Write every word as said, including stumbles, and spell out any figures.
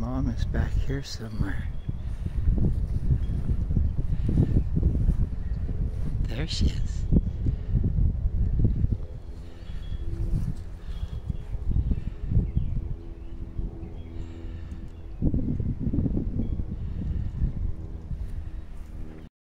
Mom is back here somewhere. There she is.